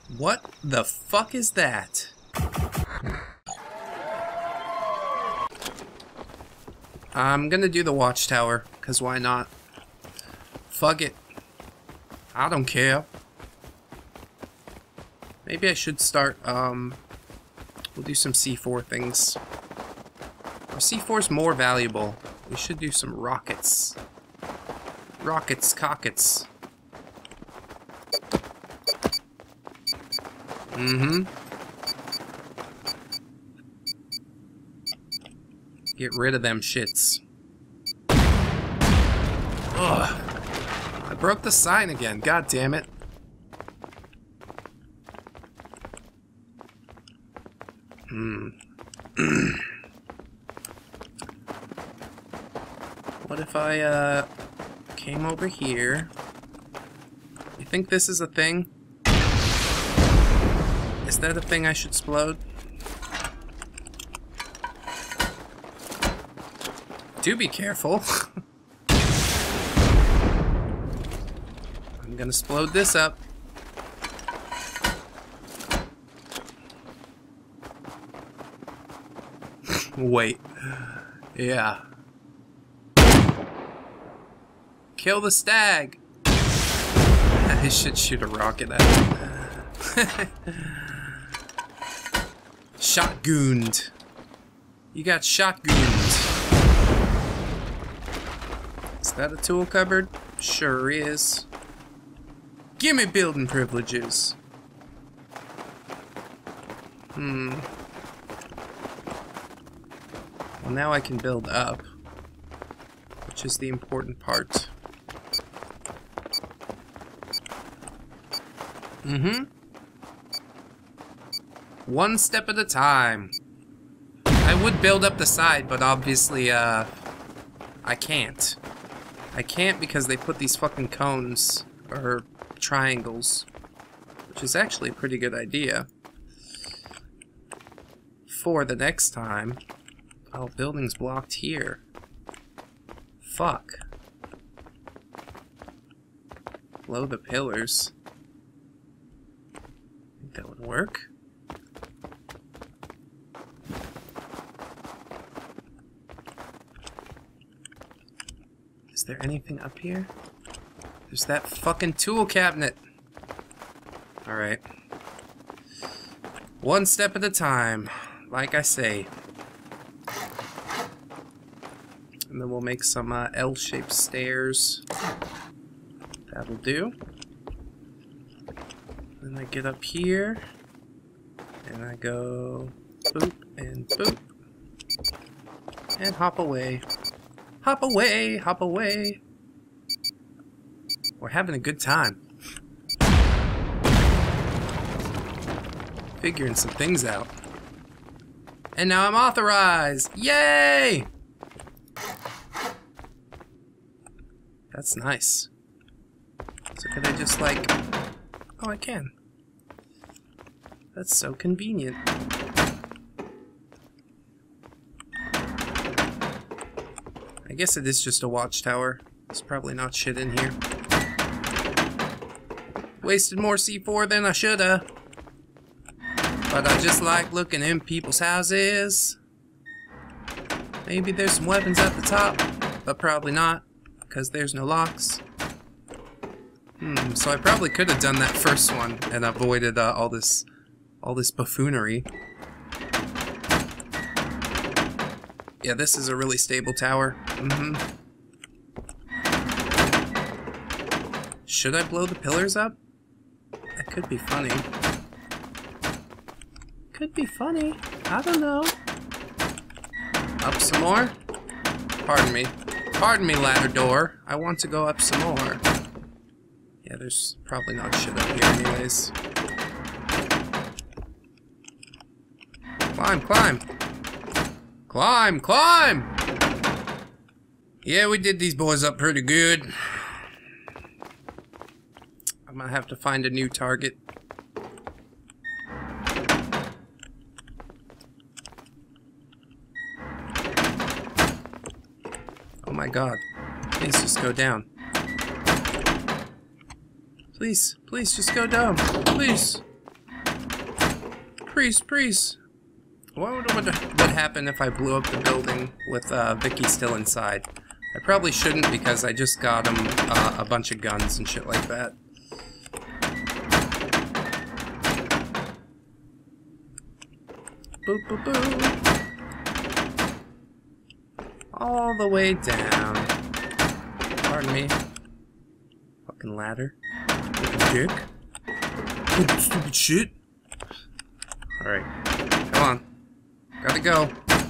What the fuck is that? I'm gonna do the watchtower, cause why not? Fuck it. I don't care. Maybe I should start, we'll do some C4 things. Our C4's more valuable. We should do some rockets. Rockets, cockets. Get rid of them shits. Ugh. I broke the sign again. God damn it. What if I, came over here? You think this is a thing? Is that a thing I should explode? Do be careful. I'm gonna explode this up. Wait. Yeah. Kill the stag! I should shoot a rocket at it. Shotguned. You got shotguned. Is that a tool cupboard? Sure is. Gimme building privileges. Well, now I can build up, which is the important part. One step at a time. I would build up the side, but obviously, I can't. I can't because they put these fucking cones, or triangles, which is actually a pretty good idea. For the next time. Oh, building's blocked here. Fuck. Blow the pillars. Think that would work? Is there anything up here? There's that fucking tool cabinet. Alright. One step at a time, like I say. And then we'll make some L-shaped stairs. That'll do. Then I get up here. And I go boop and boop. And hop away. Hop away, hop away. We're having a good time. Figuring some things out. And now I'm authorized! Yay! That's nice. So can I just like... Oh, I can. That's so convenient. I guess it is just a watchtower. There's probably not shit in here. Wasted more C4 than I shoulda. But I just like looking in people's houses. Maybe there's some weapons at the top, but probably not, because there's no locks. So I probably could have done that first one and avoided all this buffoonery. Yeah, this is a really stable tower. Should I blow the pillars up? That could be funny. Could be funny. I don't know. Up some more? Pardon me. Pardon me, ladder door. I want to go up some more. Yeah, there's probably not shit up here anyways. Climb, climb. Climb, climb! Yeah, we did these boys up pretty good. I'm gonna have to find a new target. Oh my god. Please just go down. Please, please just go down. Please. Priest. What would happen if I blew up the building with Vicky still inside? I probably shouldn't because I just got him a bunch of guns and shit like that. Boop, boop, boop. All the way down. Pardon me. Fucking ladder. Fucking dick. Fucking stupid shit. Alright. Come on. Gotta go.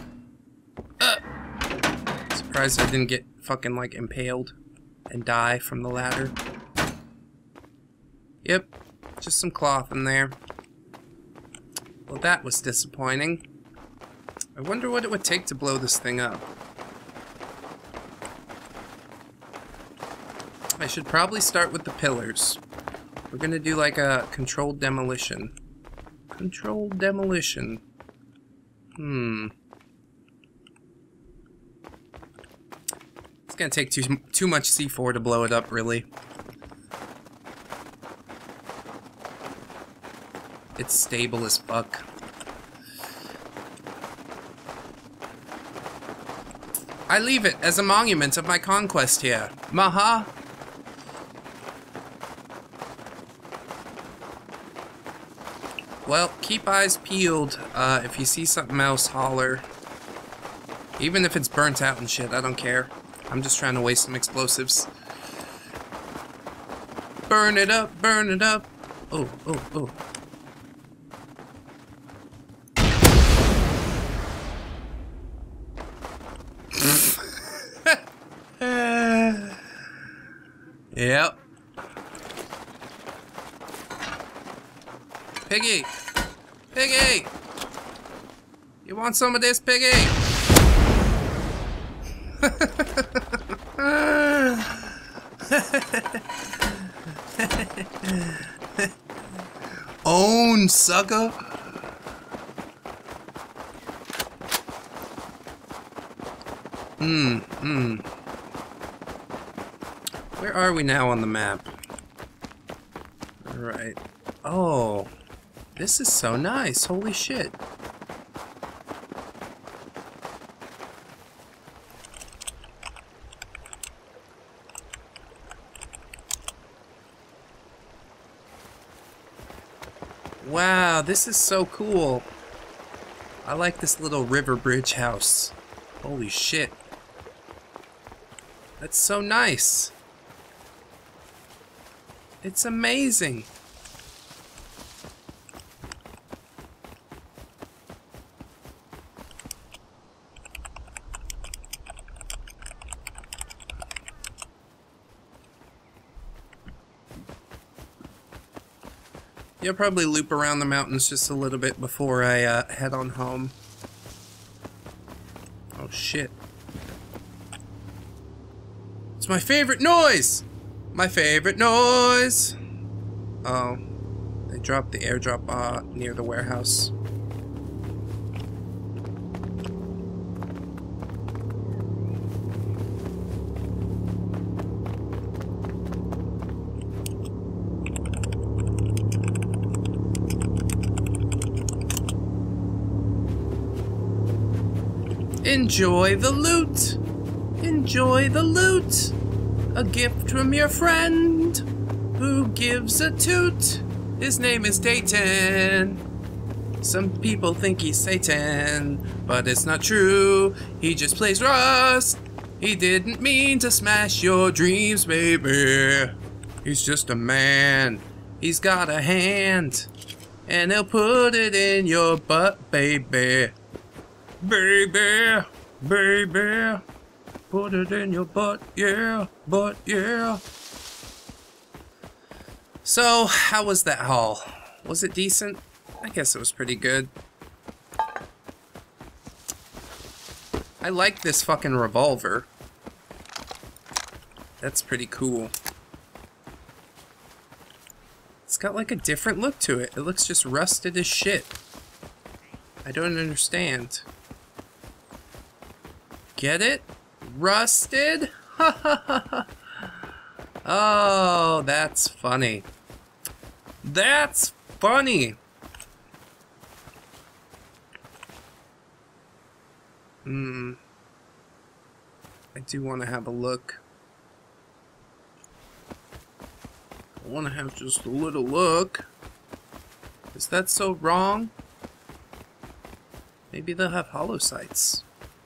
Surprised I didn't get fucking, like, impaled and die from the ladder. Yep. Just some cloth in there. Well, that was disappointing. I wonder what it would take to blow this thing up. I should probably start with the pillars. We're gonna do, like, a controlled demolition. Controlled demolition. It's gonna take too much C4 to blow it up, really. It's stable as fuck. I leave it as a monument of my conquest here. Maha. Well, keep eyes peeled. If you see something else, holler. Even if it's burnt out and shit, I don't care. I'm just trying to waste some explosives. Burn it up, burn it up. Oh, oh, oh. Yep. Piggy! Piggy! You want some of this, Piggy? Own, sucker! Where are we now on the map? Alright. Oh. This is so nice. Holy shit. Wow, this is so cool. I like this little river bridge house. Holy shit. That's so nice. It's amazing. You'll probably loop around the mountains just a little bit before I head on home. Oh shit. It's my favorite noise! My favorite noise! Oh. They dropped the airdrop near the warehouse. Enjoy the loot! Enjoy the loot! A gift from your friend who gives a toot. His name is Dayton. Some people think he's Satan, but it's not true. He just plays Rust. He didn't mean to smash your dreams, baby. He's just a man. He's got a hand, and he'll put it in your butt, baby. Baby, baby, put it in your butt, yeah, butt, yeah. So, how was that haul? Was it decent? I guess it was pretty good. I like this fucking revolver. That's pretty cool. It's got like a different look to it. It looks just rusted as shit. I don't understand. Get it? Rusted? Ha ha ha ha. Oh, that's funny. That's funny. I do want to have a look. I want to have just a little look. Is that so wrong? Maybe they'll have hollow sites.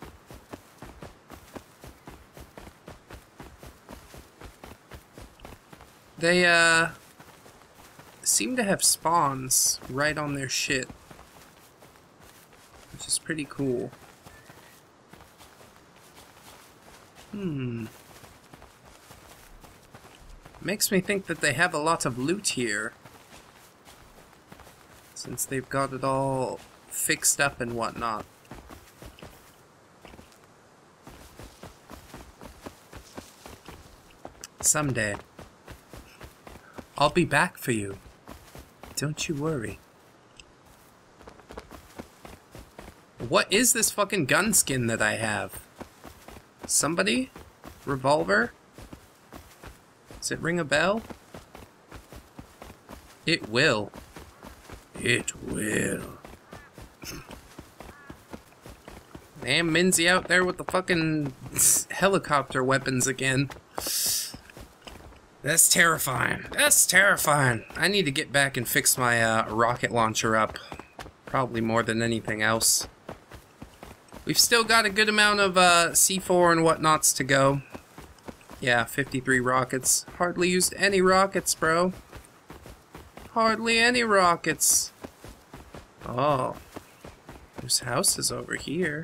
They, seem to have spawns right on their shit. Which is pretty cool. Makes me think that they have a lot of loot here. Since they've got it all fixed up and whatnot. Someday, I'll be back for you. Don't you worry. What is this fucking gun skin that I have? Somebody? Revolver? Does it ring a bell? It will. It will. Damn, Minzy out there with the fucking helicopter weapons again. That's terrifying. That's terrifying. I need to get back and fix my rocket launcher up. Probably more than anything else. We've still got a good amount of C4 and whatnots to go. Yeah, 53 rockets. Hardly used any rockets, bro. Hardly any rockets. Oh. There's houses over here.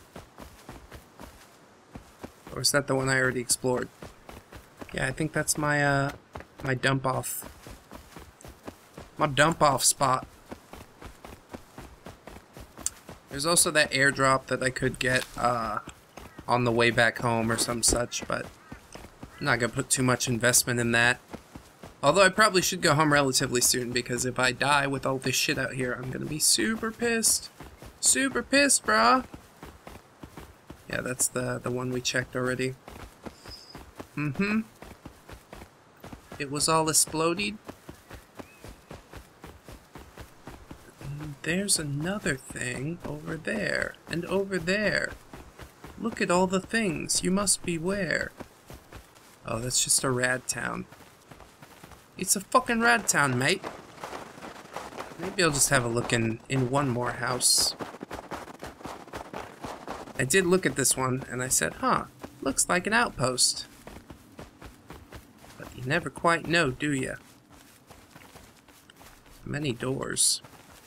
Or is that the one I already explored? Yeah, I think that's my, my dump off. My dump off spot. There's also that airdrop that I could get, on the way back home or some such, but I'm not gonna put too much investment in that. Although I probably should go home relatively soon, because if I die with all this shit out here, I'm gonna be super pissed. Super pissed, brah. Yeah, that's the one we checked already. It was all exploded. There's another thing over there, and over there. Look at all the things. You must beware. Oh, that's just a rad town. It's a fucking rad town, mate. Maybe I'll just have a look in one more house. I did look at this one, and I said, huh, looks like an outpost. But you never quite know, do you? Many doors.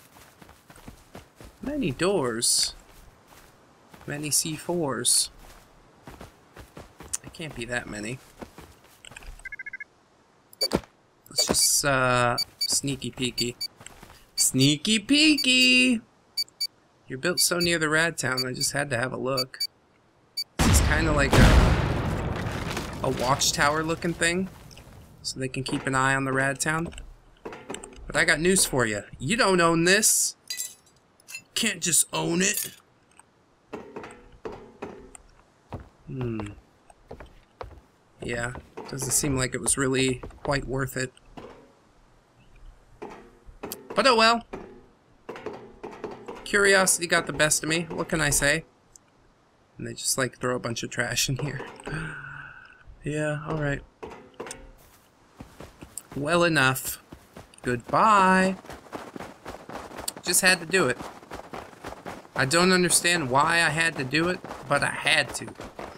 Many doors. Many C4s. It can't be that many. Let's just, sneaky peeky. Sneaky peeky! You're built so near the rad town, I just had to have a look. This is kind of like a watchtower looking thing, so they can keep an eye on the rad town. But I got news for you. You don't own this. Can't just own it. Yeah, doesn't seem like it was really quite worth it. But oh well. Curiosity got the best of me. What can I say? And they just like throw a bunch of trash in here. Yeah, alright. Well enough. Goodbye. Just had to do it. I don't understand why I had to do it, but I had to.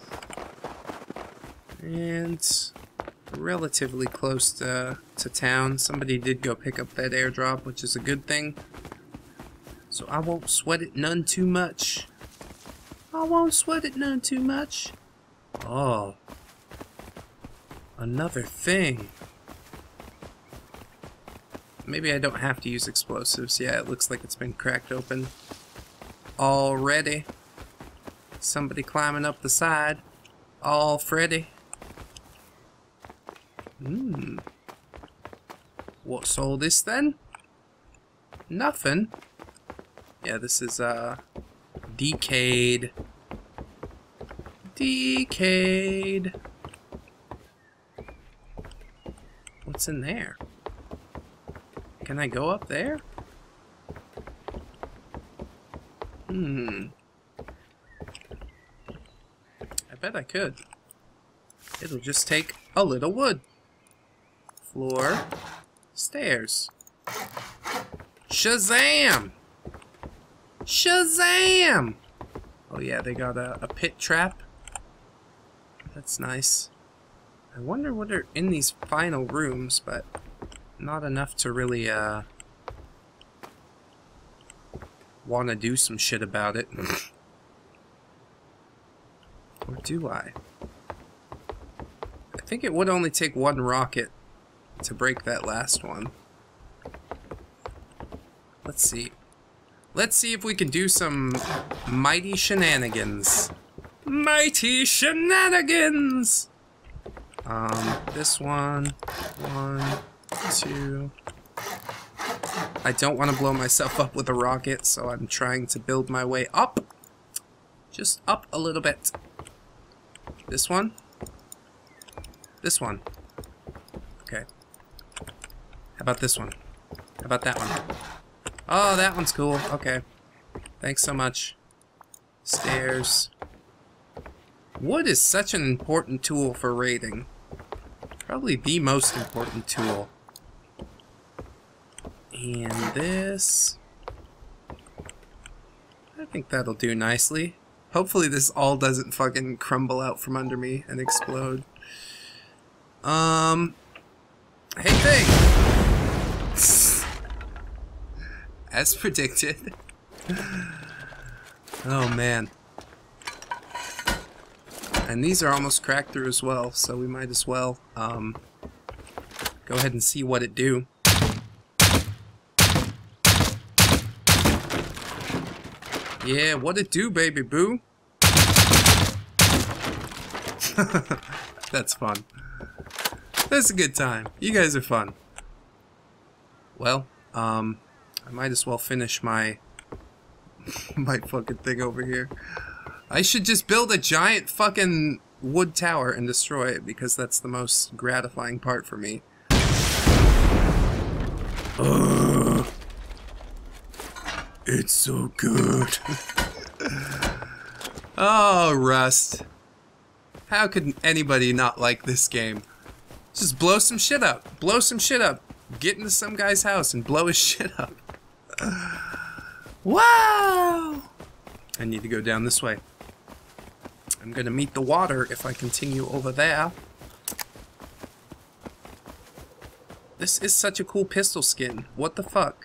And relatively close to town. Somebody did go pick up that airdrop, which is a good thing. So I won't sweat it none too much. I won't sweat it none too much. Oh. Another thing. Maybe I don't have to use explosives. Yeah, it looks like it's been cracked open already. Somebody climbing up the side. All Freddy. What's all this then? Nothing. Yeah, this is decayed. Decayed. What's in there? Can I go up there? bet I could. It'll just take a little wood. Floor. Stairs. Shazam! Shazam! Oh yeah, they got a pit trap. That's nice. I wonder what are in these final rooms, but not enough to really, want to do some shit about it. Or do I? I think it would only take one rocket to break that last one. Let's see. Let's see if we can do some mighty shenanigans. Mighty shenanigans! This one, 2. I don't want to blow myself up with a rocket, so I'm trying to build my way up. Just up a little bit. This one. This one. Okay. How about this one? How about that one? Oh, that one's cool. Okay. Thanks so much. Stairs. Wood is such an important tool for raiding. Probably the most important tool. And this... I think that'll do nicely. Hopefully this all doesn't fucking crumble out from under me and explode. Hey thing! As predicted. Oh man. And these are almost cracked through as well, so we might as well go ahead and see what it do. Yeah, what it do, baby boo? That's fun. That's a good time. You guys are fun. Well, I might as well finish my my fucking thing over here. I should just build a giant fucking wood tower and destroy it, because that's the most gratifying part for me. Ugh. It's so good. Oh, Rust. How could anybody not like this game? Just blow some shit up. Blow some shit up. Get into some guy's house and blow his shit up. Wow! I need to go down this way. I'm gonna meet the water if I continue over there. This is such a cool pistol skin. What the fuck?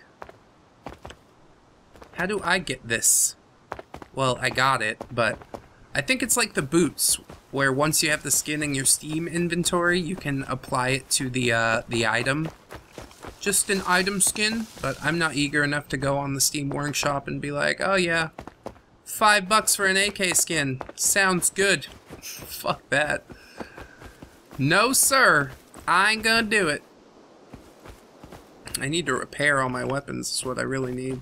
How do I get this? Well, I got it, but I think it's like the boots, where once you have the skin in your Steam inventory, you can apply it to the item. Just an item skin, but I'm not eager enough to go on the Steam Workshop and be like, oh yeah, $5 for an AK skin. Sounds good. Fuck that. No, sir. I ain't gonna do it. I need to repair all my weapons, is what I really need.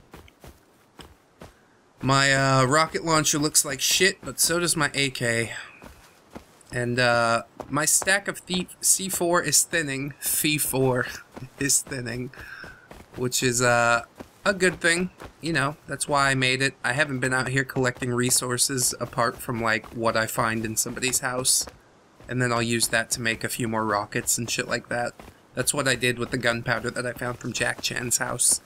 My rocket launcher looks like shit, but so does my AK. And my stack of C4 is thinning. C4 is thinning, which is a good thing. You know, that's why I made it. I haven't been out here collecting resources apart from like what I find in somebody's house, and then I'll use that to make a few more rockets and shit like that. That's what I did with the gunpowder that I found from Jack Chan's house.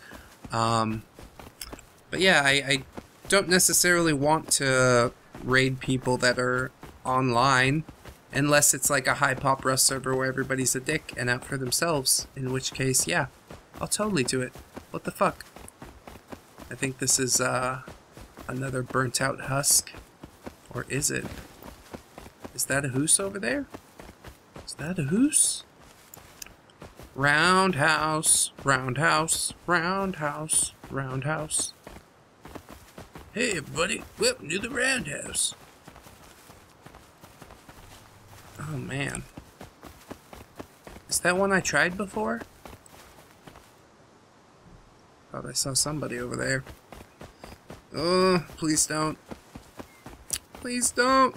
But yeah, I don't necessarily want to raid people that are online, unless it's like a high pop Rust server where everybody's a dick and out for themselves, in which case, yeah, I'll totally do it. What the fuck? I think this is another burnt out husk. Or is it? Is that a hoose over there? Is that a hoose? Roundhouse, roundhouse, roundhouse, roundhouse. Hey everybody, welcome to the roundhouse. Oh man. Is that one I tried before? Thought I saw somebody over there. Oh, please don't. Please don't.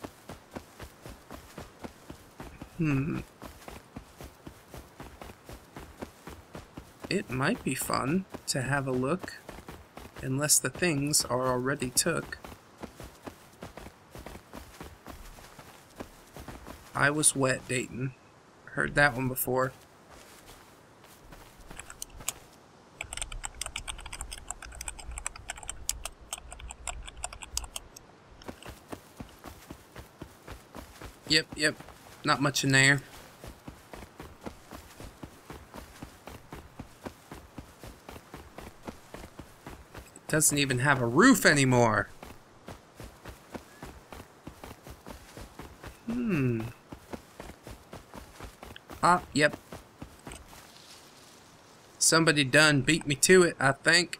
It might be fun to have a look, unless the things are already took. I was wet, Dayton. Heard that one before. Yep. Not much in there. It doesn't even have a roof anymore. Ah, yep. Somebody done beat me to it, I think.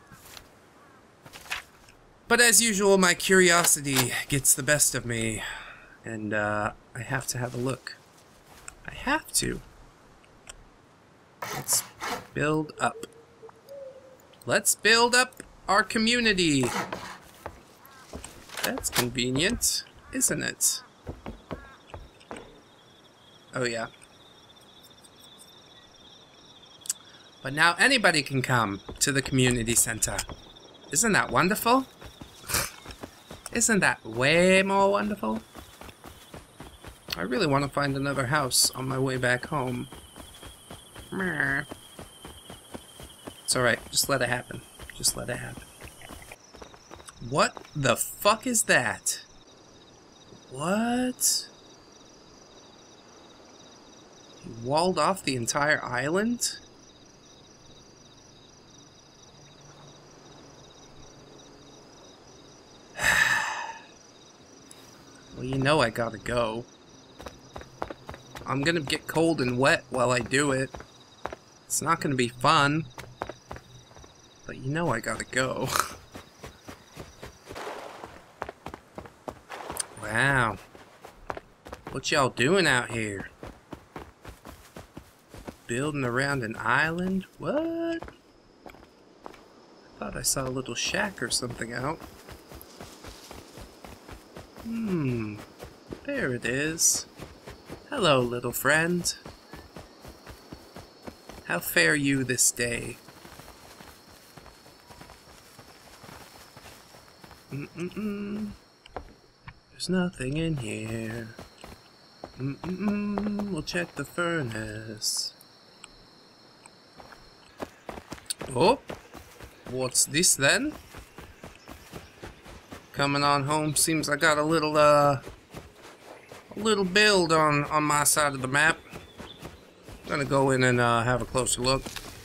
But as usual, my curiosity gets the best of me. And, I have to have a look. I have to. Let's build up. Let's build up our community. That's convenient, isn't it? Oh, yeah. But now anybody can come to the community center. Isn't that wonderful? Isn't that way more wonderful? I really want to find another house on my way back home. It's alright, just let it happen. Just let it happen. What the fuck is that? What? He walled off the entire island? Well, you know I gotta go. I'm gonna get cold and wet while I do it. It's not gonna be fun. But you know I gotta go. Wow. What y'all doing out here? Building around an island? What? I thought I saw a little shack or something out. There it is. Hello, little friend. How fare you this day? There's nothing in here. We'll check the furnace. Oh, what's this then? Coming on home, seems I got a little build on my side of the map. I'm gonna go in and have a closer look.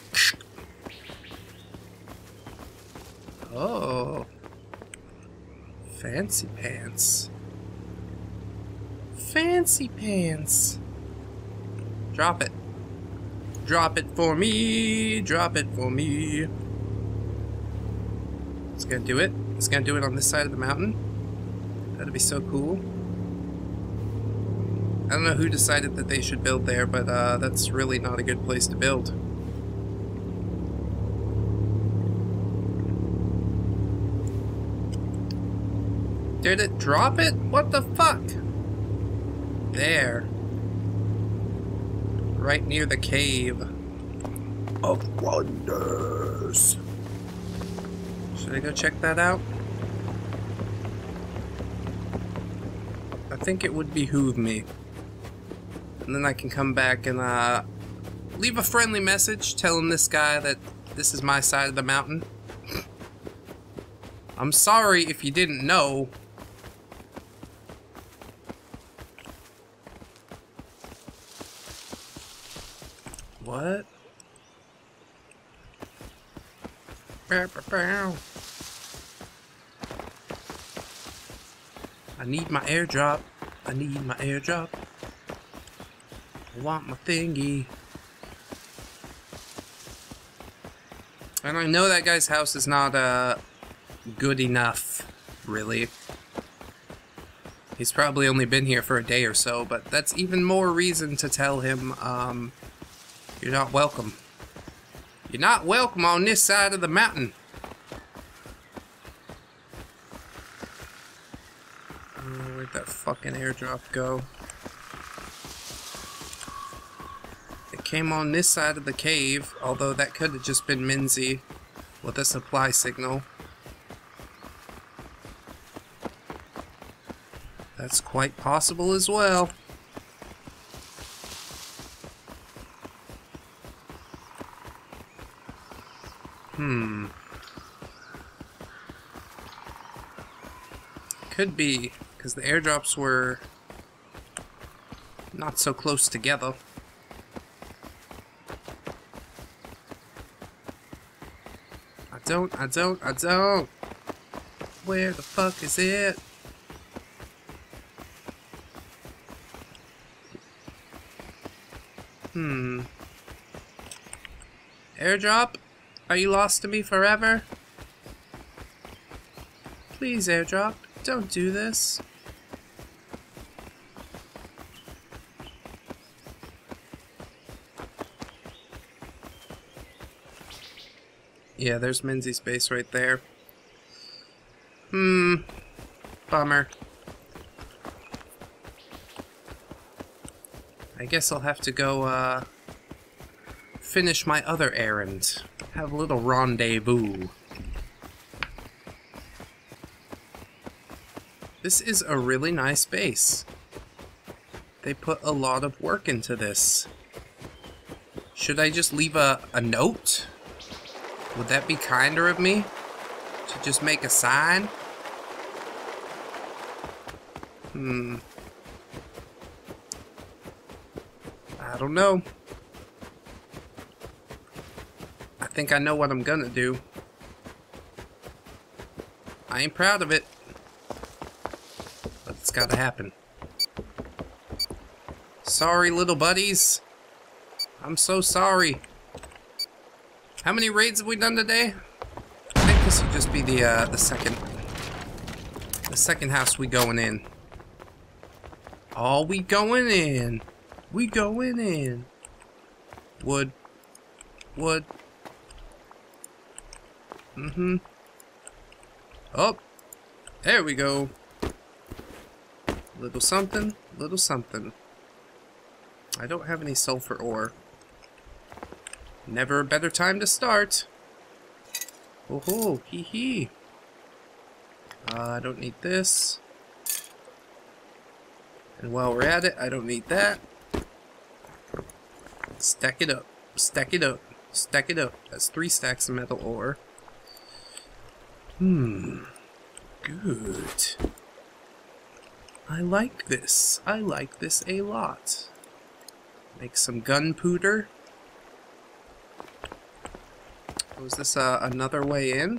Oh, fancy pants. Fancy pants. Drop it. Drop it for me. Drop it for me. It's gonna do it. It's gonna do it on this side of the mountain. That'd be so cool. I don't know who decided that they should build there, but that's really not a good place to build. Did it drop it? What the fuck? There. Right near the cave of wonders. Should I go check that out? I think it would behoove me. And then I can come back and leave a friendly message telling this guy that this is my side of the mountain. I'm sorry if you didn't know. What? I need my airdrop. I need my airdrop. I want my thingy. And I know that guy's house is not good enough, really. He's probably only been here for a day or so, but that's even more reason to tell him, you're not welcome. You're not welcome on this side of the mountain. Where'd that fucking airdrop go? It came on this side of the cave, although that could have just been Minzy with a supply signal. That's quite possible as well. Could be, because the airdrops were not so close together. I don't. Where the fuck is it? Airdrop? Are you lost to me forever? Please, airdrop, don't do this. Yeah, there's Minzy's base right there. Bummer. I guess I'll have to go, finish my other errand. Have a little rendezvous. This is a really nice base. They put a lot of work into this. Should I just leave a note? Would that be kinder of me? To just make a sign? I don't know. I think I know what I'm gonna do. I ain't proud of it. But it's gotta happen. Sorry, little buddies. I'm so sorry. How many raids have we done today? I think this will just be the second house we going in. Oh, we going in. We going in. Wood. Oh, there we go. Little something, little something. I don't have any sulfur ore. Never a better time to start. Oh ho, hee hee. I don't need this. And while we're at it, I don't need that. Stack it up, stack it up, stack it up. That's 3 stacks of metal ore. Good. I like this. I like this a lot. Make some gunpowder. Oh, is this another way in?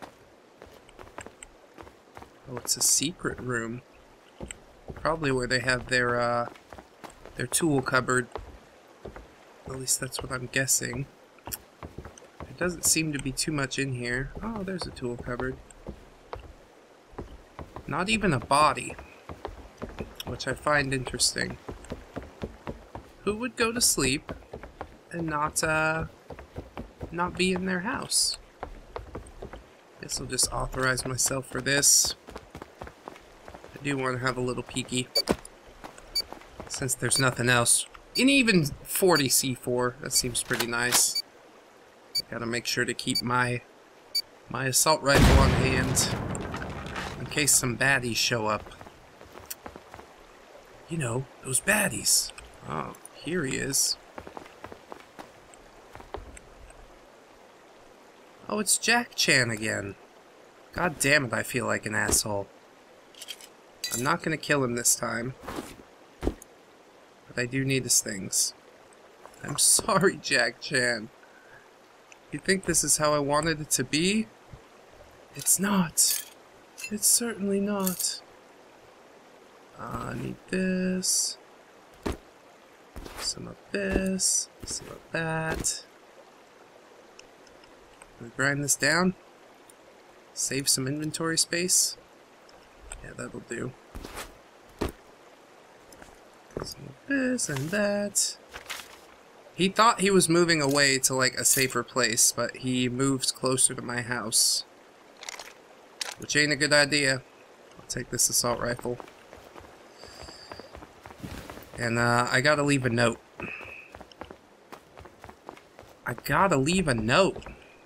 Oh, it's a secret room. Probably where they have their tool cupboard. At least that's what I'm guessing. There doesn't seem to be too much in here. Oh, there's a tool cupboard. Not even a body, which I find interesting. Who would go to sleep and not be in their house? Guess I'll just authorize myself for this. I do want to have a little peeky, since there's nothing else. And even 40 C4, that seems pretty nice. Gotta make sure to keep my assault rifle on hand in case some baddies show up. You know, those baddies. Oh, here he is. Oh, it's Jack Chan again. God damn it, I feel like an asshole. I'm not gonna kill him this time. But I do need his things. I'm sorry, Jack Chan. You think this is how I wanted it to be? It's not. It's certainly not. I need this. Some of this. Some of that. Can we grind this down? Save some inventory space? Yeah, that'll do. Some of this and that. He thought he was moving away to like a safer place, but he moved closer to my house. Which ain't a good idea. I'll take this assault rifle. And I gotta leave a note. I gotta leave a note.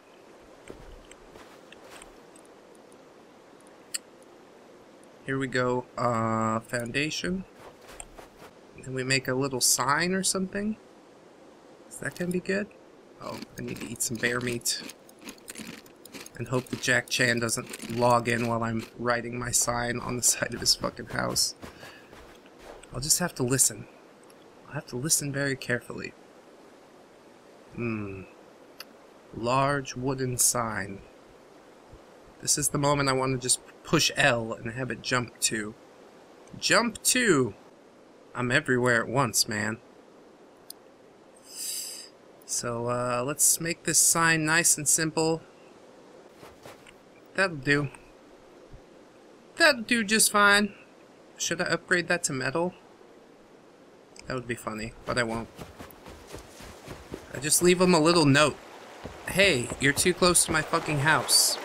Here we go. Foundation. And we make a little sign or something. Is that gonna be good? Oh, I need to eat some bear meat. And hope that Jack Chan doesn't log in while I'm writing my sign on the side of his fucking house. I'll just have to listen. I'll have to listen very carefully. Large wooden sign. This is the moment I want to just push L and have it jump to. Jump to! I'm everywhere at once, man. So, let's make this sign nice and simple. That'll do. That'll do just fine. Should I upgrade that to metal? That would be funny, but I won't. I just leave them a little note. Hey, you're too close to my fucking house.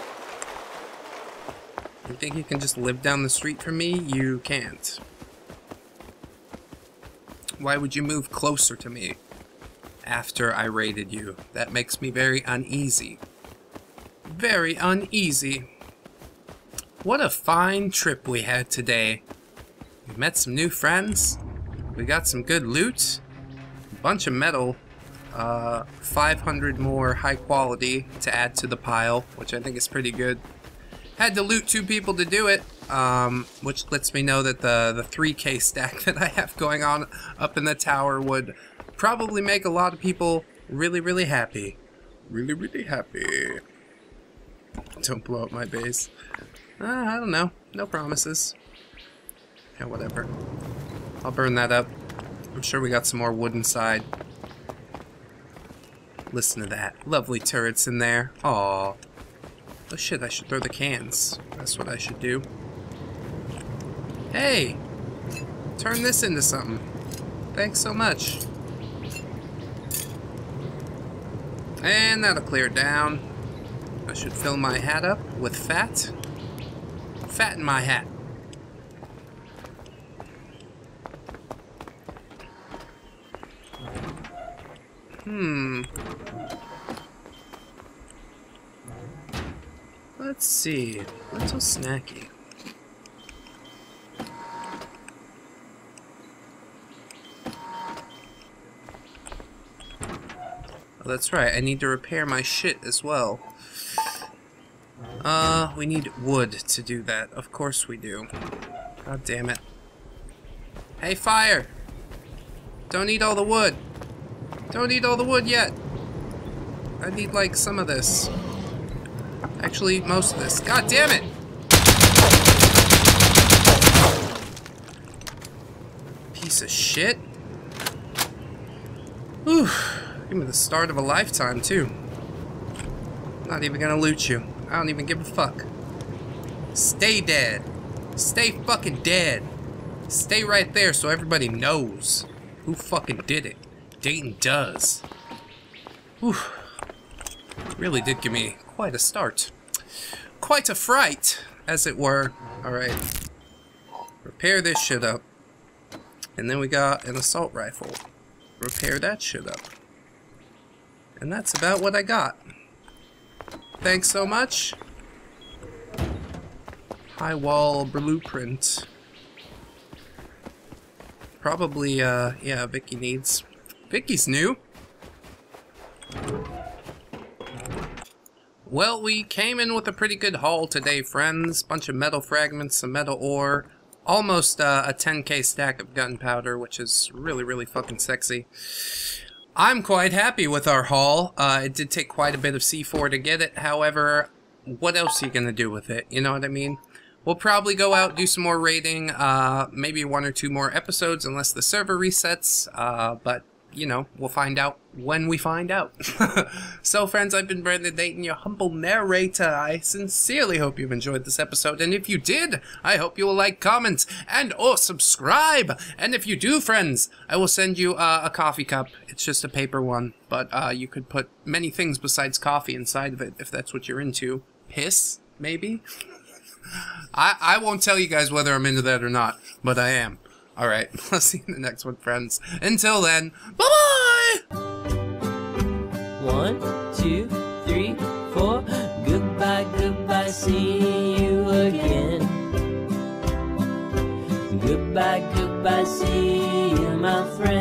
You think you can just live down the street from me? You can't. Why would you move closer to me after I raided you? That makes me very uneasy. Very uneasy. What a fine trip we had today. We met some new friends. We got some good loot. A bunch of metal. 500 more high quality to add to the pile, which I think is pretty good. Had to loot 2 people to do it, which lets me know that the 3K stack that I have going on up in the tower would probably make a lot of people really, really happy. Really, really happy. Don't blow up my base. I don't know. No promises. Yeah, whatever. I'll burn that up. I'm sure we got some more wood inside. Listen to that. Lovely turrets in there. Aww. Oh shit, I should throw the cans. That's what I should do. Hey! Turn this into something. Thanks so much. And that'll clear down. I should fill my hat up with fat. Fat in my hat. Let's see. Little snacky. Oh, that's right. I need to repair my shit as well. We need wood to do that. Of course we do. God damn it. Hey, fire! Don't eat all the wood. Don't eat all the wood yet. I need, like, some of this. Actually, most of this. God damn it! Piece of shit. Whew. Give me the start of a lifetime, too. Not even gonna loot you. I don't even give a fuck. Stay dead. Stay fucking dead. Stay right there so everybody knows who fucking did it. Dayton does. Whew. Really did give me quite a start. Quite a fright, as it were. Alright. Repair this shit up. And then we got an assault rifle. Repair that shit up. And that's about what I got. Thanks so much. High wall blueprint. Probably, yeah, Vicky needs. Vicky's new. Well, we came in with a pretty good haul today, friends. Bunch of metal fragments, some metal ore. Almost a 10k stack of gunpowder, which is really, really fucking sexy. I'm quite happy with our haul. It did take quite a bit of C4 to get it. However, what else are you gonna do with it? You know what I mean? We'll probably go out, do some more raiding, maybe 1 or 2 more episodes, unless the server resets, but, you know, we'll find out when we find out. So, friends, I've been Brandon Dayton, your humble narrator. I sincerely hope you've enjoyed this episode, and if you did, I hope you will like, comment, and or subscribe. And if you do, friends, I will send you a coffee cup. It's just a paper one, but you could put many things besides coffee inside of it, if that's what you're into. Piss, maybe? I won't tell you guys whether I'm into that or not, but I am. Alright, I'll see you in the next one, friends. Until then, bye-bye! 1, 2, 3, 4. Goodbye, goodbye, see you again. Goodbye, goodbye, see you, my friend.